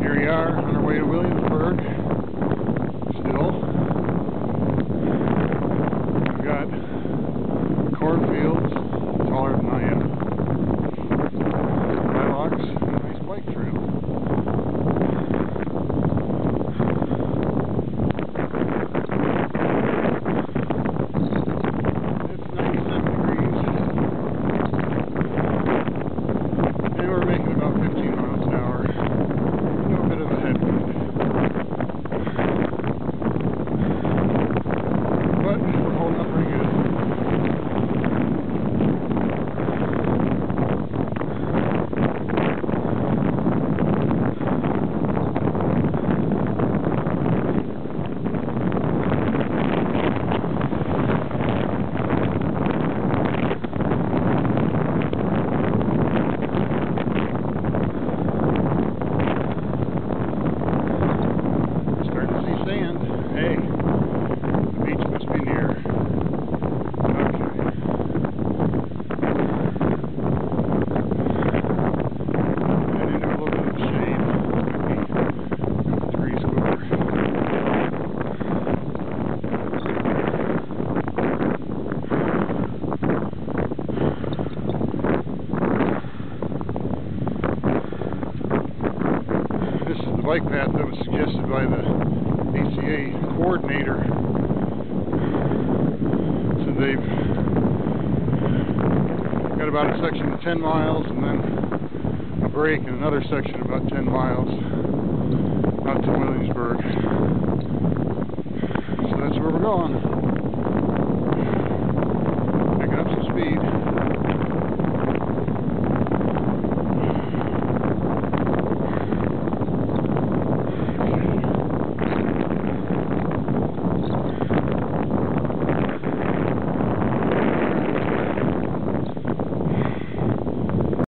Here we are on our way to Williamsburg. Still. We've got cornfields taller than I am. Lilacs and a nice bike trail. It's 97 degrees. And we're making about 15 miles an hour. A bit of a headwind. But we're holding up pretty good. Sand. Hey, the beach must be near. Okay. Head into a little bit of shade. Maybe a couple degrees cooler. This is the bike path that was suggested by the ACA coordinator. So they've got about a section of 10 miles and then a break and another section about 10 miles out to Williamsburg. So that's where we're going. Picking up some speed.